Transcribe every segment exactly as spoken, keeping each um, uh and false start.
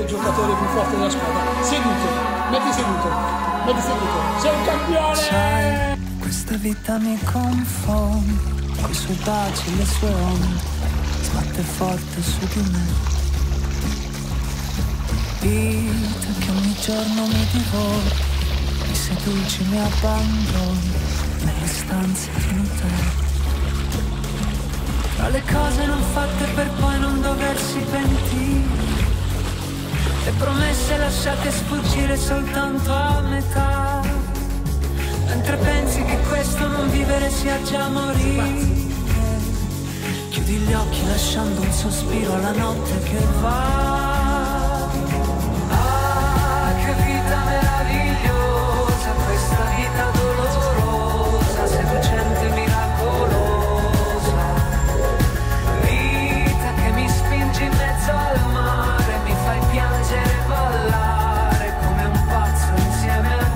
il giocatore più forte della squadra. Seduto, metti seduto, metti seduto, sei un campione! Sai, questa vita mi confonde, coi suoi baci, le sue onde, sbatte forte su di me. Vita che ogni giorno mi divora, mi seduci, mi abbandoni, nelle stanze finite. Tra le cose non fatte per poi non doversi pentire, le promesse lasciate sfuggire soltanto a metà, mentre pensi che questo non vivere sia già morire. Chiudi gli occhi lasciando un sospiro alla notte che va. Ah, che vita meravigliosa, questa vita dolorosa, seducente, miracolosa. In mezzo al mare mi fai piangere e ballare come un pazzo insieme a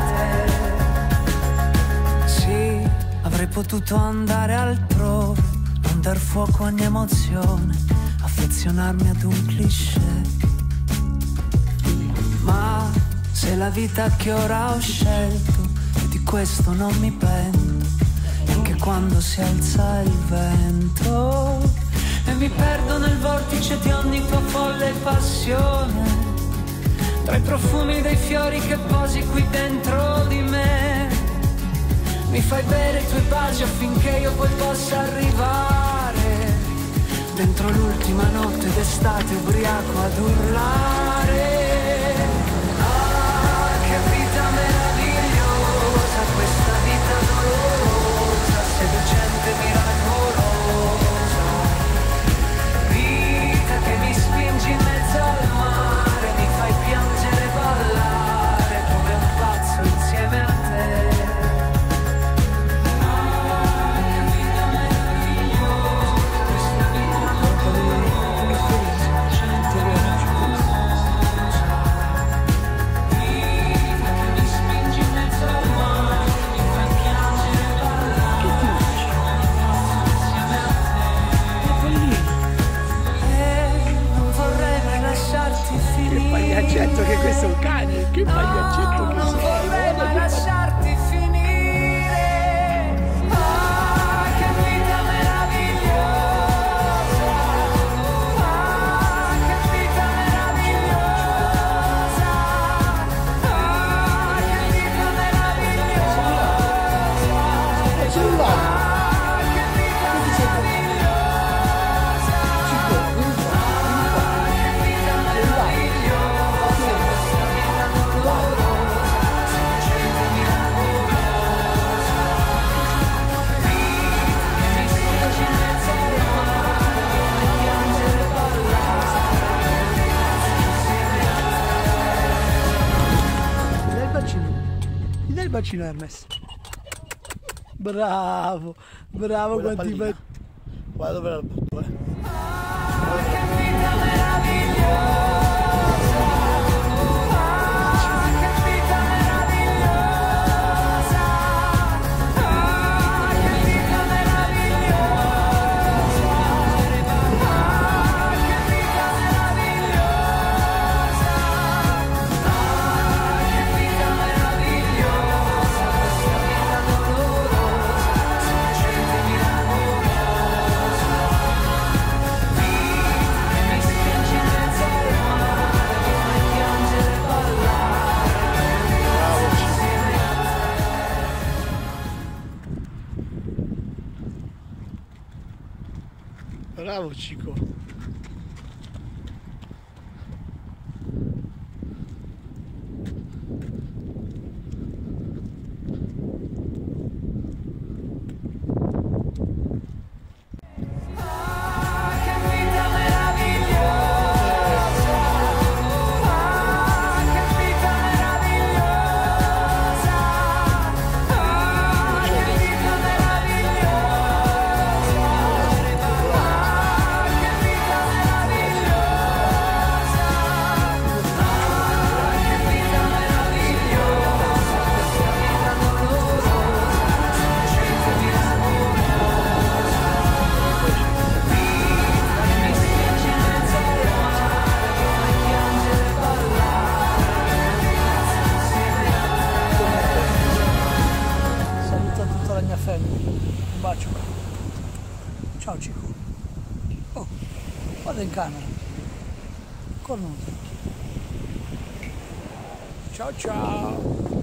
te. Sì, avrei potuto andare altrove, non dar fuoco a ogni emozione, affezionarmi ad un cliché. Ma se la vita che ora ho scelto, e di questo non mi pento, anche quando si alza il vento e mi perdo nel vortice di ogni tua folle passione, tra i profumi dei fiori che posi qui dentro di me. Mi fai bere i tuoi baci affinché io poi possa arrivare dentro l'ultima notte d'estate ubriaco ad urlare. Ah, che vita meravigliosa, questa vita dolorosa, seducente, miracolosa, che mi spingi in mezzo al mare, mi fai piangere e ballare come un pazzo insieme a te. Ah, che vita meravigliosa, questa vita dolorosa, gente meravigliosa, vita che mi spingi in mezzo al mare, mi fai piangere e ballare come un pazzo insieme a te. Lasciarti finire. Che pagliaccetto, che questo è un cane, che pagliaccetto che non sei. vorrei mai lasciarti finire. Ah, che vita meravigliosa, ah, che vita meravigliosa, ah, che vita meravigliosa, È cellulare. ah, che vita meravigliosa. Gli dai il bacino Hermes. Bravo, bravo quanti bacini. Guarda dove la butto, eh. Ah, che vita meravigliosa. Ah, che vita meravigliosa. Ah, che vita meravigliosa. Ah, che vita meravigliosa. Ah, che vita meravigliosa. Questa vita dolorosa, seducente, miracolosa. Bravo Cico. Che Ciao Cico. Oh, guarda in camera. Cornuto. Ciao ciao.